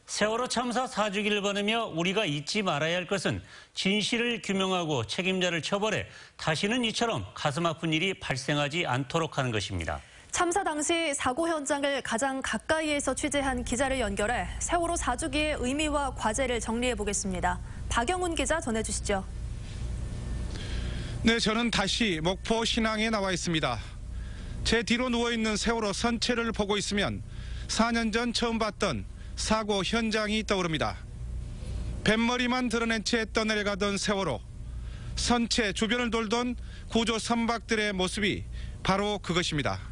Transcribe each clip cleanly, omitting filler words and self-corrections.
세월호 참사 4주기를 거느며 우리가 잊지 말아야 할 것은 진실을 규명하고 책임자를 처벌해 다시는 이처럼 가슴 아픈 일이 발생하지 않도록 하는 것입니다. 참사 당시 사고 현장을 가장 가까이에서 취재한 기자를 연결해 세월호 4주기의 의미와 과제를 정리해 보겠습니다. 박영훈 기자 전해주시죠. 네, 저는 다시 목포 신항에 나와 있습니다. 제 뒤로 누워있는 세월호 선체를 보고 있으면 4년 전 처음 봤던 사고 현장이 떠오릅니다. 뱃머리만 드러낸 채 떠내려가던 세월호. 선체 주변을 돌던 구조 선박들의 모습이 바로 그것입니다.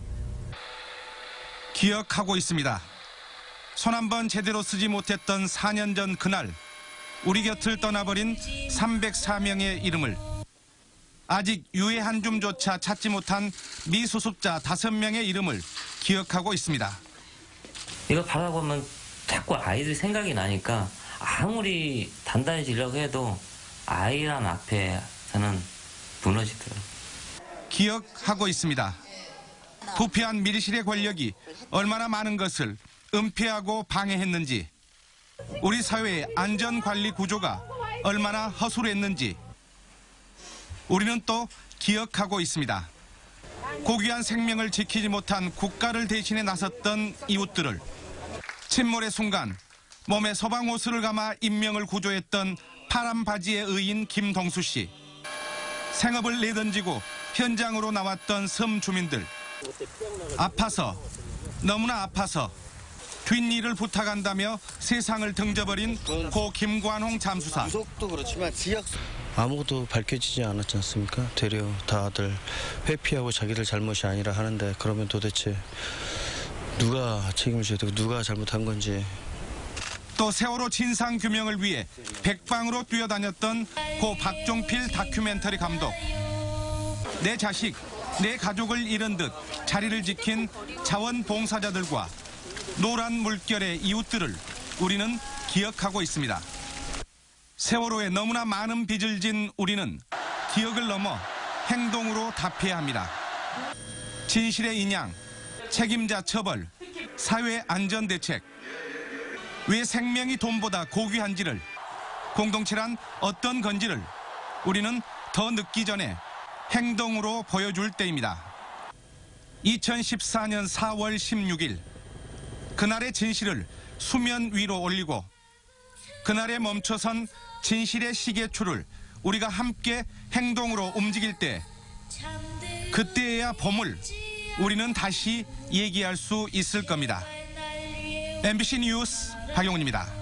기억하고 있습니다. 손 한 번 제대로 쓰지 못했던 4년 전 그날 우리 곁을 떠나버린 304명의 이름을, 아직 유해 한 줌조차 찾지 못한 미수습자 5명의 이름을 기억하고 있습니다. 이거 바라보면 자꾸 아이들 생각이 나니까 아무리 단단해지려고 해도 아이란 앞에서는 무너지더라고요. 기억하고 있습니다. 부패한 밀실의 권력이 얼마나 많은 것을 은폐하고 방해했는지, 우리 사회의 안전관리 구조가 얼마나 허술했는지 우리는 또 기억하고 있습니다. 고귀한 생명을 지키지 못한 국가를 대신해 나섰던 이웃들을, 침몰의 순간 몸에 소방호스를 감아 인명을 구조했던 파란 바지의 의인 김동수 씨, 생업을 내던지고 현장으로 나왔던 섬 주민들, 아파서, 너무나 아파서 뒷일을 부탁한다며 세상을 등져버린 고 김관홍 잠수사. 구속도 그렇지만 지역 아무것도 밝혀지지 않았지 않습니까? 되려 다들 회피하고 자기들 잘못이 아니라 하는데, 그러면 도대체 누가 책임을 져야 되고 누가 잘못한 건지. 또 세월호 진상 규명을 위해 백방으로 뛰어다녔던 고 박종필 다큐멘터리 감독. 내 자식, 내 가족을 잃은 듯 자리를 지킨 자원봉사자들과 노란 물결의 이웃들을 우리는 기억하고 있습니다. 세월호에 너무나 많은 빚을 진 우리는 기억을 넘어 행동으로 답해야 합니다. 진실의 인양, 책임자 처벌, 사회 안전 대책. 왜 생명이 돈보다 고귀한지를, 공동체란 어떤 건지를 우리는 더 늦기 전에 행동으로 보여줄 때입니다. 2014년 4월 16일, 그날의 진실을 수면 위로 올리고 그날에 멈춰선 진실의 시계추를 우리가 함께 행동으로 움직일 때, 그때에야 봄을 우리는 다시 얘기할 수 있을 겁니다. MBC 뉴스 박용훈입니다.